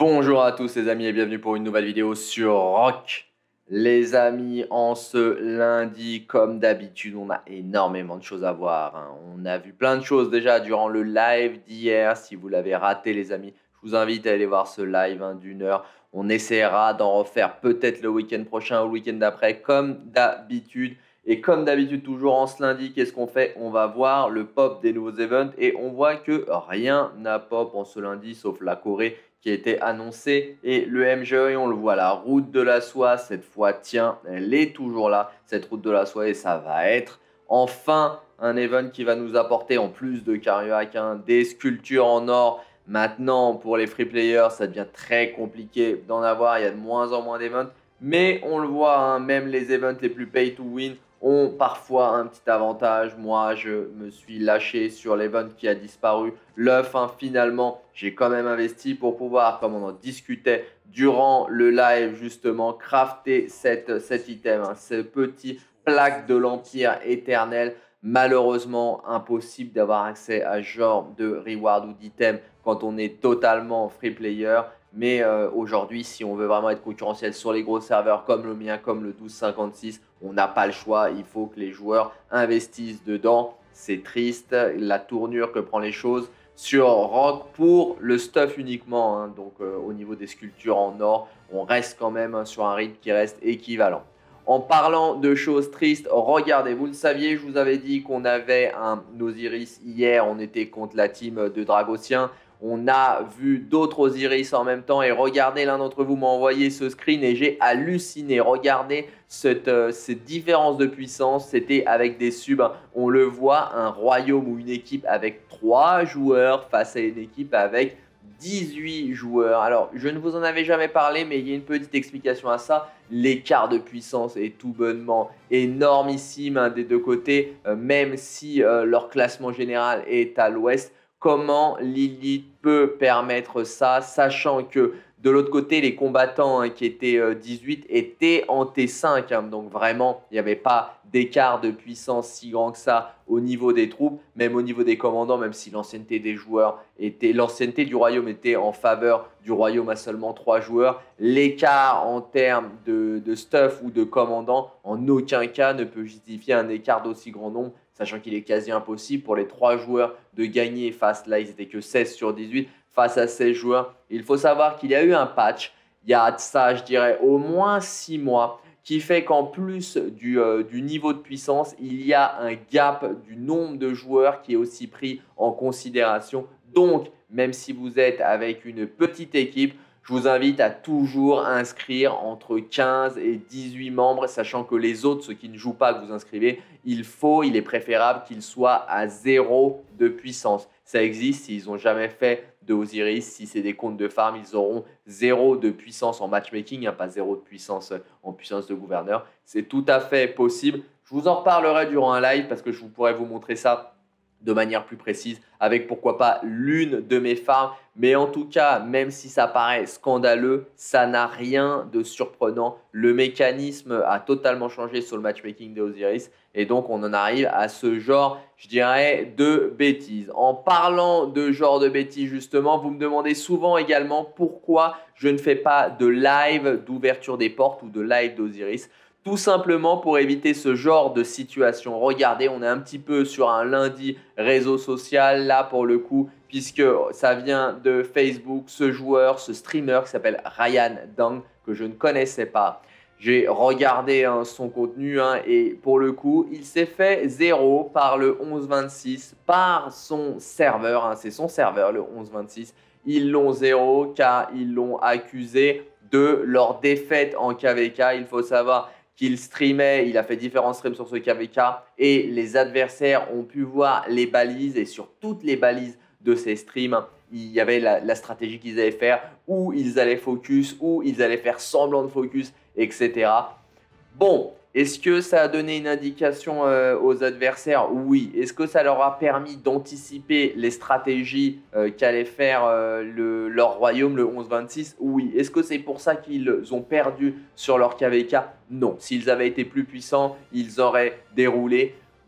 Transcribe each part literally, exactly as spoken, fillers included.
Bonjour à tous les amis et bienvenue pour une nouvelle vidéo sur Rock. Les amis, en ce lundi, comme d'habitude, on a énormément de choses à voir. Hein. On a vu plein de choses déjà durant le live d'hier. Si vous l'avez raté les amis, je vous invite à aller voir ce live hein, d'une heure. On essaiera d'en refaire peut-être le week-end prochain ou le week-end d'après comme d'habitude. Et comme d'habitude, toujours en ce lundi, qu'est-ce qu'on fait? On va voir le pop des nouveaux events et on voit que rien n'a pop en ce lundi sauf la Corée qui a été annoncée et le M G E, on le voit, la route de la soie, cette fois, tiens, elle est toujours là, cette route de la soie et ça va être enfin un event qui va nous apporter en plus de Cariohack hein, des sculptures en or. Maintenant, pour les free players, ça devient très compliqué d'en avoir, il y a de moins en moins d'events, mais on le voit, hein, même les events les plus pay to win ont parfois un petit avantage. Moi, je me suis lâché sur l'event qui a disparu. L'œuf, hein, finalement, j'ai quand même investi pour pouvoir, comme on en discutait durant le live, justement, crafter cette, cet item, hein, ce petit plaque de l'Empire éternel. Malheureusement, impossible d'avoir accès à ce genre de reward ou d'item quand on est totalement free player. Mais euh, aujourd'hui, si on veut vraiment être concurrentiel sur les gros serveurs comme le mien, comme le douze cinquante-six, on n'a pas le choix. Il faut que les joueurs investissent dedans. C'est triste, la tournure que prend les choses sur Rock pour le stuff uniquement. Hein. Donc euh, au niveau des sculptures en or, on reste quand même hein, sur un rythme qui reste équivalent. En parlant de choses tristes, regardez, vous le saviez, je vous avais dit qu'on avait un Osiris hier, on était contre la team de Dragocien. On a vu d'autres Osiris en même temps et regardez, l'un d'entre vous m'a envoyé ce screen et j'ai halluciné. Regardez cette, euh, cette différence de puissance, c'était avec des subs. On le voit, un royaume ou une équipe avec trois joueurs face à une équipe avec dix-huit joueurs. Alors, je ne vous en avais jamais parlé, mais il y a une petite explication à ça. L'écart de puissance est tout bonnement énormissime hein, des deux côtés, euh, même si euh, leur classement général est à l'ouest. Comment Lilith peut permettre ça, sachant que de l'autre côté, les combattants hein, qui étaient euh, dix-huit étaient en T cinq. Hein, donc vraiment, il n'y avait pas d'écart de puissance si grand que ça au niveau des troupes, même au niveau des commandants, même si l'ancienneté des joueurs était, l'ancienneté du royaume était en faveur du royaume à seulement trois joueurs. L'écart en termes de, de stuff ou de commandants, en aucun cas ne peut justifier un écart d'aussi grand nombre, sachant qu'il est quasi impossible pour les trois joueurs de gagner face, là ils n'étaient que seize sur dix-huit, face à seize joueurs. Il faut savoir qu'il y a eu un patch, il y a de ça je dirais au moins six mois, qui fait qu'en plus du, euh, du niveau de puissance, il y a un gap du nombre de joueurs qui est aussi pris en considération. Donc, même si vous êtes avec une petite équipe, je vous invite à toujours inscrire entre quinze et dix-huit membres, sachant que les autres, ceux qui ne jouent pas, que vous inscrivez, il faut, il est préférable qu'ils soient à zéro de puissance. Ça existe, s'ils n'ont jamais fait de Osiris, si c'est des comptes de farm, ils auront zéro de puissance en matchmaking, hein, pas zéro de puissance en puissance de gouverneur. C'est tout à fait possible. Je vous en reparlerai durant un live parce que je pourrais vous montrer ça de manière plus précise avec pourquoi pas l'une de mes farms. Mais en tout cas, même si ça paraît scandaleux, ça n'a rien de surprenant. Le mécanisme a totalement changé sur le matchmaking des Osiris et donc on en arrive à ce genre, je dirais, de bêtises. En parlant de genre de bêtises justement, vous me demandez souvent également pourquoi je ne fais pas de live d'ouverture des portes ou de live d'Osiris. Tout simplement pour éviter ce genre de situation. Regardez, on est un petit peu sur un lundi réseau social là pour le coup, puisque ça vient de Facebook, ce joueur, ce streamer qui s'appelle Ryan Dang, que je ne connaissais pas. J'ai regardé hein, son contenu hein, et pour le coup, il s'est fait zéro par le onze vingt-six, par son serveur. Hein, c'est son serveur, le onze vingt-six. Ils l'ont zéro car ils l'ont accusé de leur défaite en K V K. Il faut savoir qu'il streamait, il a fait différents streams sur ce K V K et les adversaires ont pu voir les balises et sur toutes les balises de ces streams, il y avait la, la stratégie qu'ils allaient faire, où ils allaient focus, où ils allaient faire semblant de focus, et cetera. Bon, est-ce que ça a donné une indication euh, aux adversaires? Oui. Est-ce que ça leur a permis d'anticiper les stratégies euh, qu'allait faire euh, le, leur royaume, le onze vingt-six? Oui. Est-ce que c'est pour ça qu'ils ont perdu sur leur K V K? Non. S'ils avaient été plus puissants, ils auraient déroulé.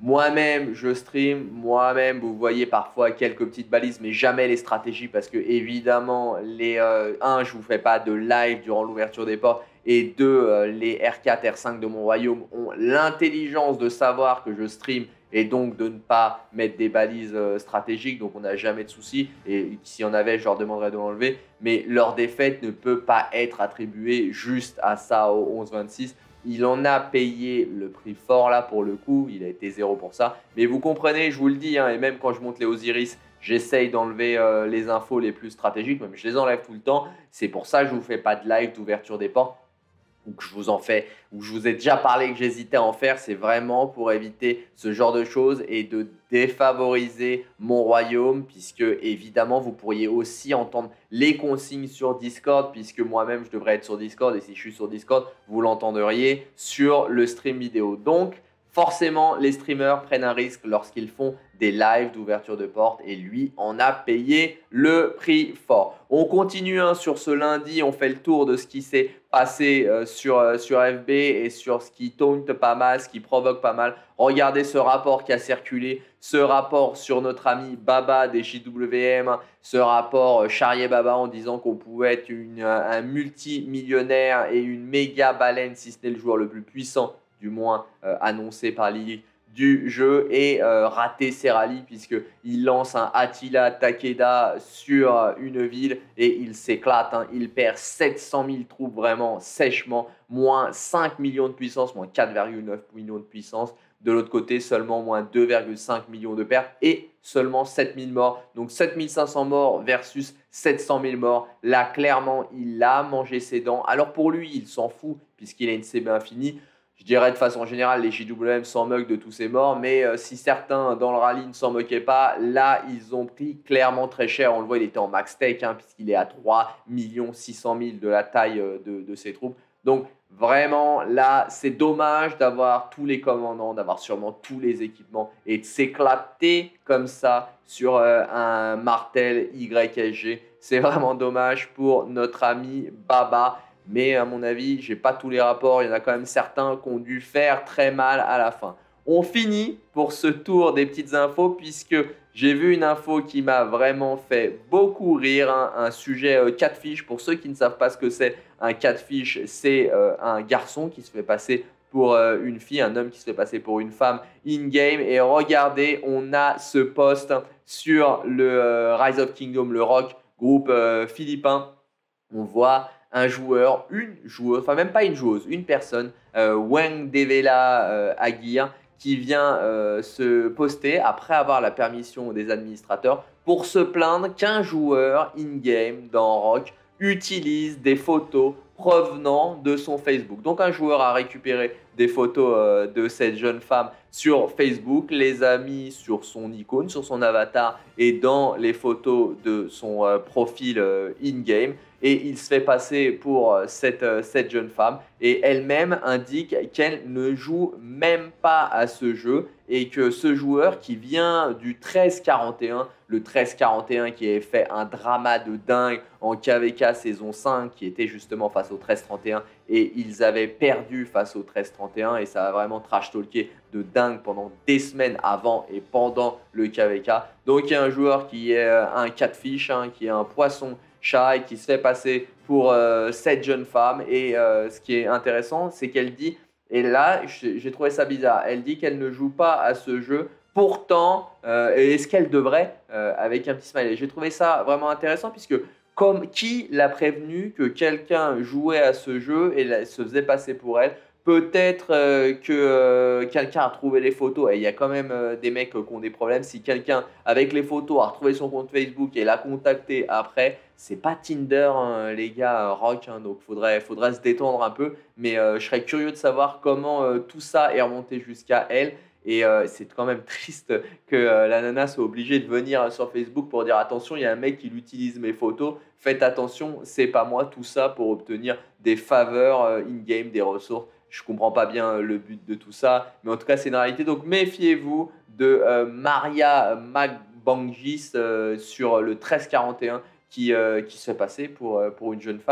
Moi-même, je stream, moi-même, vous voyez parfois quelques petites balises, mais jamais les stratégies parce que évidemment, les euh, un, je vous fais pas de live durant l'ouverture des portes et deux, euh, les R quatre, R cinq de mon royaume ont l'intelligence de savoir que je stream et donc de ne pas mettre des balises euh, stratégiques, donc on n'a jamais de souci. Et s'il y en avait, je leur demanderais de l'enlever. Mais leur défaite ne peut pas être attribuée juste à ça au onze vingt-six. Il en a payé le prix fort là pour le coup, il a été zéro pour ça. Mais vous comprenez, je vous le dis, hein, et même quand je monte les Osiris, j'essaye d'enlever euh, les infos les plus stratégiques, même je les enlève tout le temps. C'est pour ça que je ne vous fais pas de live d'ouverture des portes ou que je vous en fais, ou je vous ai déjà parlé que j'hésitais à en faire, c'est vraiment pour éviter ce genre de choses et de défavoriser mon royaume, puisque évidemment vous pourriez aussi entendre les consignes sur Discord, puisque moi-même je devrais être sur Discord et si je suis sur Discord, vous l'entendriez sur le stream vidéo. Donc forcément, les streamers prennent un risque lorsqu'ils font des lives d'ouverture de porte et lui en a payé le prix fort. On continue hein, sur ce lundi, on fait le tour de ce qui s'est passé euh, sur, euh, sur F B et sur ce qui taunte pas mal, ce qui provoque pas mal. Regardez ce rapport qui a circulé, ce rapport sur notre ami Baba des J W M, ce rapport euh, Charrier Baba en disant qu'on pouvait être une, un multimillionnaire et une méga baleine si ce n'est le joueur le plus puissant du moins euh, annoncé par Lily du jeu et euh, rater ses rallyes puisqu'il lance un Attila Takeda sur euh, une ville et il s'éclate, hein. Il perd sept cent mille troupes vraiment sèchement, moins cinq millions de puissance, moins quatre virgule neuf millions de puissance. De l'autre côté, seulement moins deux virgule cinq millions de pertes et seulement sept mille morts. Donc sept mille cinq cents morts versus sept cent mille morts. Là, clairement, il a mangé ses dents. Alors pour lui, il s'en fout puisqu'il a une C B infinie. Je dirais de façon générale, les J W M s'en moquent de tous ces morts, mais euh, si certains dans le rallye ne s'en moquaient pas, là, ils ont pris clairement très cher. On le voit, il était en max tech, hein, puisqu'il est à trois millions six cent mille de la taille euh, de, de ses troupes. Donc, vraiment, là, c'est dommage d'avoir tous les commandants, d'avoir sûrement tous les équipements et de s'éclater comme ça sur euh, un Martel Y S G. C'est vraiment dommage pour notre ami Baba. Mais à mon avis, je n'ai pas tous les rapports. Il y en a quand même certains qui ont dû faire très mal à la fin. On finit pour ce tour des petites infos puisque j'ai vu une info qui m'a vraiment fait beaucoup rire. Hein, un sujet euh, catfish. Pour ceux qui ne savent pas ce que c'est, un catfish, c'est euh, un garçon qui se fait passer pour euh, une fille, un homme qui se fait passer pour une femme in-game. Et regardez, on a ce post sur le euh, Rise of Kingdom, le rock, groupe euh, philippin. On voit un joueur, une joueuse, enfin même pas une joueuse, une personne, euh, Wang Devela euh, Aguirre, qui vient euh, se poster après avoir la permission des administrateurs pour se plaindre qu'un joueur in-game dans Rock utilise des photos provenant de son Facebook. Donc un joueur a récupéré des photos euh, de cette jeune femme sur Facebook, les a mis sur son icône, sur son avatar et dans les photos de son euh, profil euh, in-game. Et il se fait passer pour euh, cette, euh, cette jeune femme et elle-même indique qu'elle ne joue même pas à ce jeu et que ce joueur qui vient du treize quarante et un, le treize quarante et un qui avait fait un drama de dingue en K V K saison cinq qui était justement face au treize trente et un et ils avaient perdu face au treize trente et un et ça a vraiment trash talké de dingue pendant des semaines avant et pendant le K V K. Donc il y a un joueur qui est un catfish, hein, qui est un poisson chat et qui se fait passer pour euh, cette jeune femme. Et euh, ce qui est intéressant, c'est qu'elle dit, et là, j'ai trouvé ça bizarre, elle dit qu'elle ne joue pas à ce jeu. Pourtant, euh, est-ce qu'elle devrait euh, avec un petit smiley. J'ai trouvé ça vraiment intéressant puisque comme qui l'a prévenu que quelqu'un jouait à ce jeu et se faisait passer pour elle. Peut-être euh, que euh, quelqu'un a trouvé les photos et il y a quand même euh, des mecs euh, qui ont des problèmes. Si quelqu'un avec les photos a retrouvé son compte Facebook et l'a contacté après, c'est pas Tinder, hein, les gars, euh, rock, hein, donc faudrait, faudrait se détendre un peu. Mais euh, je serais curieux de savoir comment euh, tout ça est remonté jusqu'à elle. Et euh, c'est quand même triste que euh, la nana soit obligée de venir sur Facebook pour dire attention, il y a un mec qui utilise mes photos, faites attention, c'est pas moi, tout ça pour obtenir des faveurs euh, in-game, des ressources. Je ne comprends pas bien le but de tout ça, mais en tout cas, c'est une réalité. Donc, méfiez-vous de euh, Maria Magbangis euh, sur le treize quarante et un qui, euh, qui se fait passer pour, euh, pour une jeune femme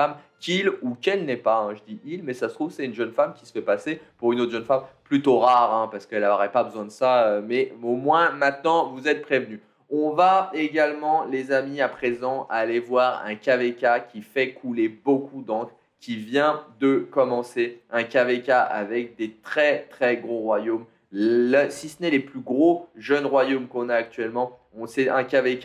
qu'il ou qu'elle n'est pas, hein, je dis il, mais ça se trouve c'est une jeune femme qui se fait passer pour une autre jeune femme, plutôt rare, hein, parce qu'elle n'aurait pas besoin de ça, euh, mais au moins maintenant vous êtes prévenus. On va également, les amis, à présent, aller voir un K V K qui fait couler beaucoup d'encre, qui vient de commencer. Un K V K avec des très très gros royaumes, le, si ce n'est les plus gros jeunes royaumes qu'on a actuellement. C'est un K V K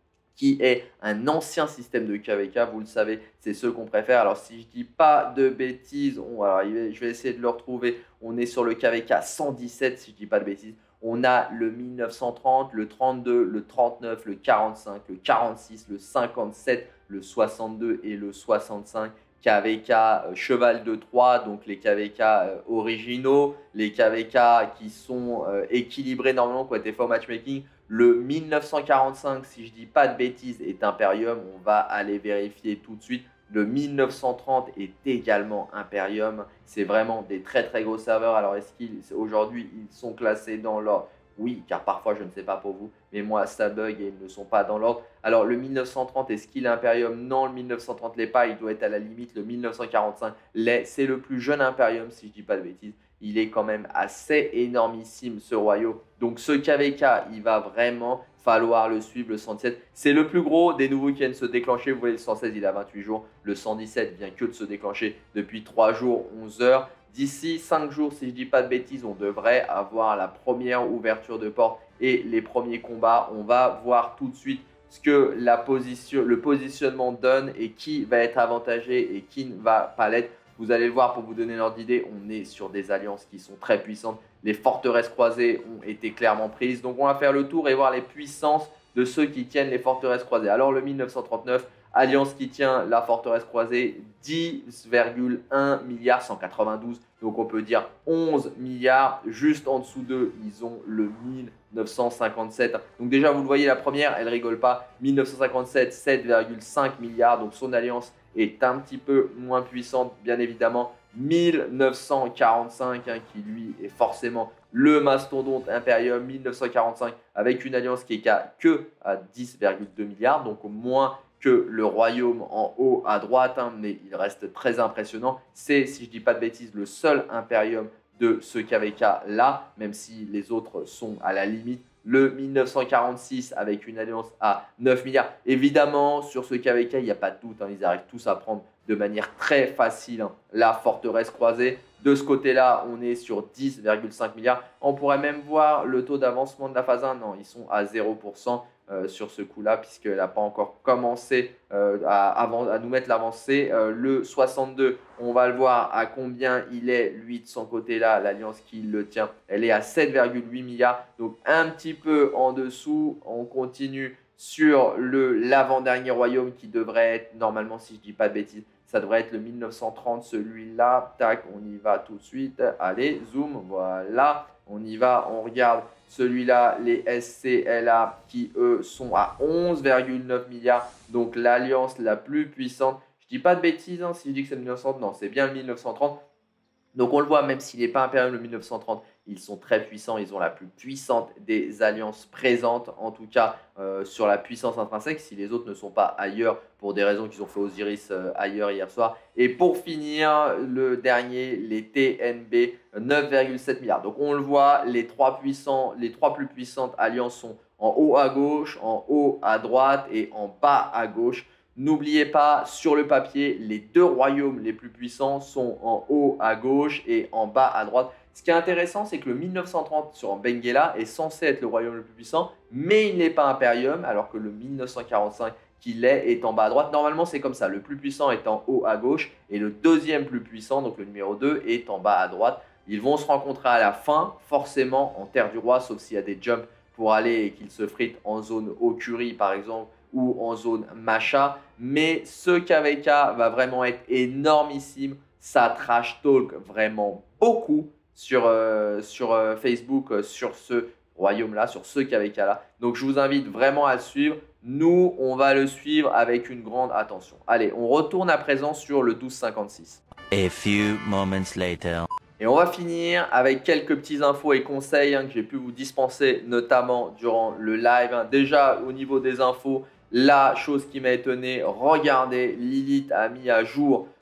qui est un ancien système de K V K, vous le savez, c'est ceux qu'on préfère. Alors si je ne dis pas de bêtises, on, alors, je vais essayer de le retrouver, on est sur le K V K cent dix-sept si je ne dis pas de bêtises. On a le mille neuf cent trente, le trente-deux, le trente-neuf, le quarante-cinq, le quarante-six, le cinquante-sept, le soixante-deux et le soixante-cinq. K V K euh, cheval de Troie, donc les K V K euh, originaux, les K V K qui sont euh, équilibrés normalement, qui ont été faits au matchmaking. Le mille neuf cent quarante-cinq, si je ne dis pas de bêtises, est Imperium. On va aller vérifier tout de suite. Le mille neuf cent trente est également Imperium. C'est vraiment des très très gros serveurs. Alors est-ce qu'aujourd'hui ils sont classés dans l'ordre? Oui, car parfois je ne sais pas pour vous, mais moi ça bug et ils ne sont pas dans l'ordre. Alors le mille neuf cent trente, est-ce qu'il est Imperium? Non, le mille neuf cent trente l'est pas, il doit être à la limite. Le mille neuf cent quarante-cinq l'est. C'est le plus jeune Imperium si je ne dis pas de bêtises. Il est quand même assez énormissime ce royaume. Donc ce K V K, il va vraiment falloir le suivre, le cent dix-sept. C'est le plus gros des nouveaux qui viennent se déclencher. Vous voyez, le cent seize, il a vingt-huit jours. Le cent dix-sept vient que de se déclencher depuis trois jours, onze heures. D'ici cinq jours, si je ne dis pas de bêtises, on devrait avoir la première ouverture de porte et les premiers combats. On va voir tout de suite ce que la position, le positionnement donne et qui va être avantagé et qui ne va pas l'être. Vous allez le voir, pour vous donner l'ordre d'idée, on est sur des alliances qui sont très puissantes. Les forteresses croisées ont été clairement prises. Donc, on va faire le tour et voir les puissances de ceux qui tiennent les forteresses croisées. Alors, le mille neuf cent trente-neuf, alliance qui tient la forteresse croisée, dix virgule un milliards cent quatre-vingt-douze. Donc, on peut dire onze milliards. Juste en dessous d'eux, ils ont le mille neuf cent cinquante-sept. Donc, déjà, vous le voyez, la première, elle rigole pas. mille neuf cent cinquante-sept, sept virgule cinq milliards. Donc, son alliance est un petit peu moins puissante, bien évidemment. mille neuf cent quarante-cinq, hein, qui lui est forcément le mastodonte Imperium. mille neuf cent quarante-cinq avec une alliance qui est qu'à que à dix virgule deux milliards, donc moins que le royaume en haut à droite, hein, mais il reste très impressionnant. C'est, si je ne dis pas de bêtises, le seul Imperium de ce K V K là, même si les autres sont à la limite. Le mille neuf cent quarante-six avec une alliance à neuf milliards. Évidemment, sur ce K V K, il n'y a pas de doute, hein, ils arrivent tous à prendre de manière très facile, hein, la forteresse croisée. De ce côté-là, on est sur dix virgule cinq milliards. On pourrait même voir le taux d'avancement de la phase un. Non, ils sont à zéro pour cent euh, sur ce coup-là, puisqu'elle n'a pas encore commencé euh, à, avant, à nous mettre l'avancée. Euh, le soixante-deux, on va le voir à combien il est, lui, de son côté-là, l'alliance qui le tient. Elle est à sept virgule huit milliards, donc un petit peu en dessous. On continue sur le l'avant-dernier royaume qui devrait être, normalement, si je ne dis pas de bêtises, ça devrait être le mille neuf cent trente, celui-là. Tac, on y va tout de suite. Allez, zoom, voilà. On y va, on regarde celui-là, les S C L A qui, eux, sont à onze virgule neuf milliards. Donc, l'alliance la plus puissante. Je ne dis pas de bêtises, hein, si je dis que c'est le mille neuf cent trente. Non, c'est bien le mille neuf cent trente. Donc, on le voit, même s'il n'est pas Imperium, le mille neuf cent trente, ils sont très puissants. Ils ont la plus puissante des alliances présentes, en tout cas euh, sur la puissance intrinsèque, si les autres ne sont pas ailleurs pour des raisons qu'ils ont fait Osiris euh, ailleurs hier soir. Et pour finir, le dernier, les T N B, neuf virgule sept milliards. Donc, on le voit, les trois, puissants, les trois plus puissantes alliances sont en haut à gauche, en haut à droite et en bas à gauche. N'oubliez pas, sur le papier, les deux royaumes les plus puissants sont en haut à gauche et en bas à droite. Ce qui est intéressant, c'est que le mille neuf cent trente sur Benguela est censé être le royaume le plus puissant, mais il n'est pas Imperium, alors que le mille neuf cent quarante-cinq qui l'est est en bas à droite. Normalement, c'est comme ça. Le plus puissant est en haut à gauche et le deuxième plus puissant, donc le numéro deux, est en bas à droite. Ils vont se rencontrer à la fin, forcément en Terre du Roi, sauf s'il y a des jumps pour aller et qu'ils se fritent en zone Okuri, par exemple, ou en zone Macha. Mais ce K V K va vraiment être énormissime. Ça trash talk vraiment beaucoup sur, euh, sur euh, Facebook, euh, sur ce royaume-là, sur ce K V K-là. Donc, je vous invite vraiment à le suivre. Nous, on va le suivre avec une grande attention. Allez, on retourne à présent sur le douze cinquante-six. A few moments later. Et on va finir avec quelques petits infos et conseils, hein, que j'ai pu vous dispenser, notamment durant le live. Hein. Déjà, au niveau des infos, la chose qui m'a étonné, regardez, Lilith a mis à jour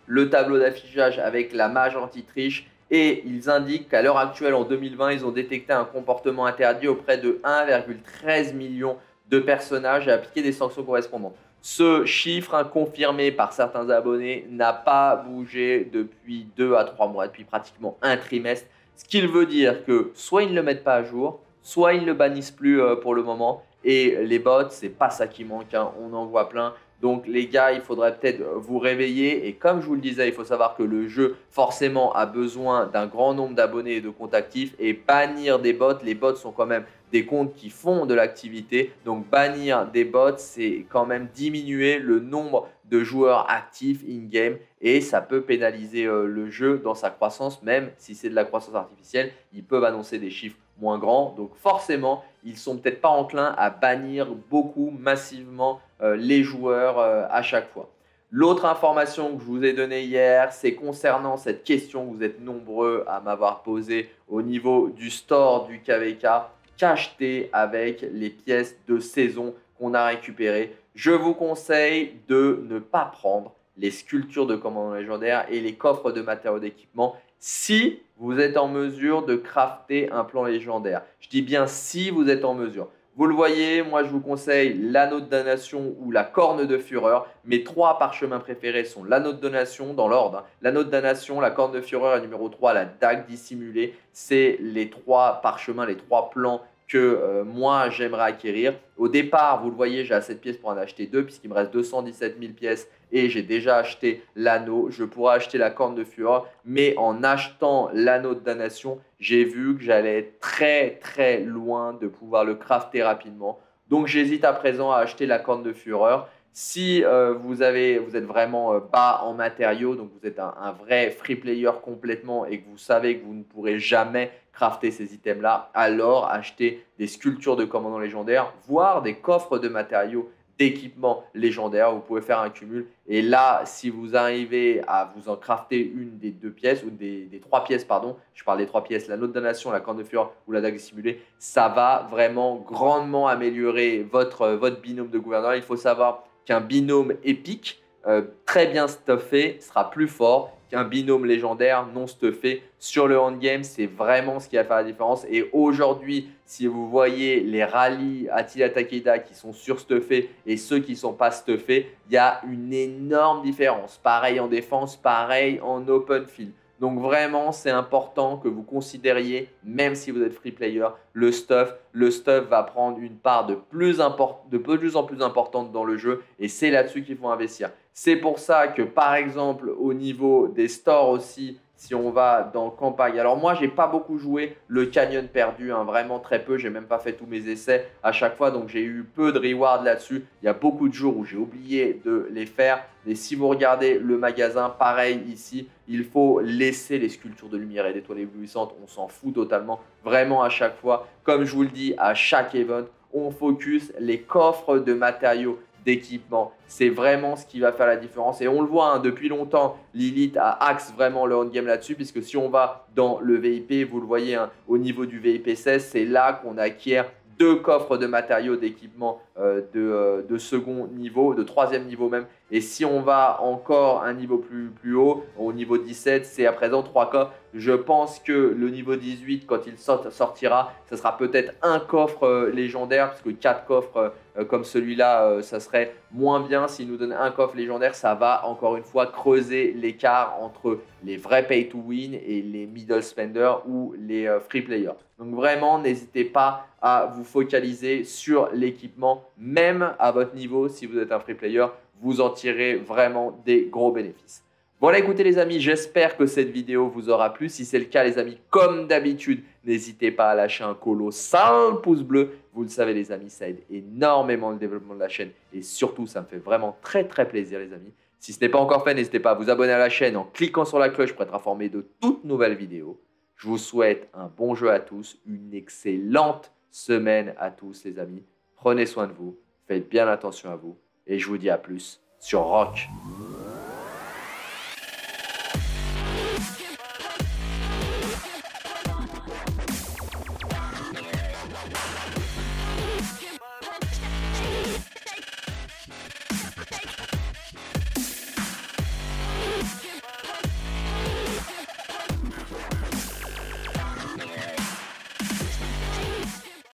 le tableau d'affichage avec la mage anti-triche et ils indiquent qu'à l'heure actuelle, en deux mille vingt, ils ont détecté un comportement interdit auprès de un virgule treize million de personnages et appliqué des sanctions correspondantes. Ce chiffre, hein, confirmé par certains abonnés, n'a pas bougé depuis deux à trois mois, depuis pratiquement un trimestre. Ce qui veut dire que soit ils ne le mettent pas à jour, soit ils ne le bannissent plus euh, pour le moment. Et les bots, c'est pas ça qui manque, hein, on en voit plein. Donc les gars, il faudrait peut-être vous réveiller. Et comme je vous le disais, il faut savoir que le jeu forcément a besoin d'un grand nombre d'abonnés et de comptes actifs. Et bannir des bots, les bots sont quand même des comptes qui font de l'activité. Donc bannir des bots, c'est quand même diminuer le nombre de joueurs actifs in-game. Et ça peut pénaliser euh, le jeu dans sa croissance, même si c'est de la croissance artificielle. Ils peuvent annoncer des chiffres moins grands. Donc forcément, ils sont peut-être pas enclins à bannir beaucoup, massivement euh, les joueurs euh, à chaque fois. L'autre information que je vous ai donnée hier, c'est concernant cette question que vous êtes nombreux à m'avoir posée au niveau du store du K V K. Qu'acheter avec les pièces de saison qu'on a récupérées? Je vous conseille de ne pas prendre les sculptures de commandants légendaires et les coffres de matériaux d'équipement si vous êtes en mesure de crafter un plan légendaire. Je dis bien si vous êtes en mesure. Vous le voyez, moi je vous conseille l'anneau de damnation ou la corne de fureur. Mes trois parchemins préférés sont l'anneau de damnation dans l'ordre. L'anneau de damnation, la corne de fureur et numéro trois, la dague dissimulée. C'est les trois parchemins, les trois plans que euh, moi j'aimerais acquérir. Au départ, vous le voyez, j'ai assez de pièces pour en acheter deux puisqu'il me reste deux cent dix-sept mille pièces et j'ai déjà acheté l'anneau. Je pourrais acheter la corne de fureur, mais en achetant l'anneau de damnation, j'ai vu que j'allais être très très loin de pouvoir le crafter rapidement. Donc j'hésite à présent à acheter la corne de fureur. Si euh, vous, avez, vous êtes vraiment euh, bas en matériaux, donc vous êtes un, un vrai free player complètement et que vous savez que vous ne pourrez jamais crafter ces items-là, alors achetez des sculptures de commandants légendaires, voire des coffres de matériaux d'équipements légendaires. Vous pouvez faire un cumul. Et là, si vous arrivez à vous en crafter une des deux pièces, ou des, des trois pièces, pardon, je parle des trois pièces, l'anneau de damnation, la corne de fureur ou la dague dissimulée, ça va vraiment grandement améliorer votre, votre binôme de gouverneur. Il faut savoir qu'un binôme épique, euh, très bien stuffé, sera plus fort qu'un binôme légendaire non stuffé. Sur le endgame, c'est vraiment ce qui va faire la différence. Et aujourd'hui, si vous voyez les rallyes Attila Takeda qui sont surstuffés et ceux qui ne sont pas stuffés, il y a une énorme différence. Pareil en défense, pareil en open field. Donc vraiment, c'est important que vous considériez, même si vous êtes free player, le stuff. Le stuff va prendre une part de plus, de plus en plus importante dans le jeu et c'est là-dessus qu'il faut investir. C'est pour ça que, par exemple, au niveau des stores aussi, si on va dans campagne. Alors moi, j'ai pas beaucoup joué le Canyon perdu, hein, vraiment très peu. J'ai même pas fait tous mes essais à chaque fois, donc j'ai eu peu de rewards là-dessus. Il y a beaucoup de jours où j'ai oublié de les faire. Et si vous regardez le magasin, pareil ici, il faut laisser les sculptures de lumière et d'étoiles éblouissantes. On s'en fout totalement, vraiment à chaque fois. Comme je vous le dis, à chaque event, on focus les coffres de matériaux d'équipement. C'est vraiment ce qui va faire la différence. Et on le voit, hein, depuis longtemps, Lilith a axe vraiment le on-game là-dessus, puisque si on va dans le V I P, vous le voyez, hein, au niveau du V I P seize, c'est là qu'on acquiert deux coffres de matériaux d'équipement euh, de, euh, de second niveau, de troisième niveau même. Et si on va encore un niveau plus, plus haut, au niveau dix-sept, c'est à présent trois coffres. Je pense que le niveau dix-huit, quand il sort, sortira, ce sera peut-être un coffre euh, légendaire, parce que quatre coffres euh, comme celui-là, euh, ça serait moins bien. S'il nous donne un coffre légendaire, ça va encore une fois creuser l'écart entre les vrais pay to win et les middle spenders ou les euh, free players. Donc vraiment, n'hésitez pas à vous focaliser sur l'équipement, même à votre niveau. Si vous êtes un free player, vous en tirez vraiment des gros bénéfices. Voilà, écoutez les amis, j'espère que cette vidéo vous aura plu. Si c'est le cas les amis, comme d'habitude, n'hésitez pas à lâcher un colossal pouce bleu. Vous le savez les amis, ça aide énormément le développement de la chaîne et surtout, ça me fait vraiment très très plaisir les amis. Si ce n'est pas encore fait, n'hésitez pas à vous abonner à la chaîne en cliquant sur la cloche pour être informé de toutes nouvelles vidéos. Je vous souhaite un bon jeu à tous, une excellente semaine à tous les amis. Prenez soin de vous, faites bien attention à vous et je vous dis à plus sur Rock.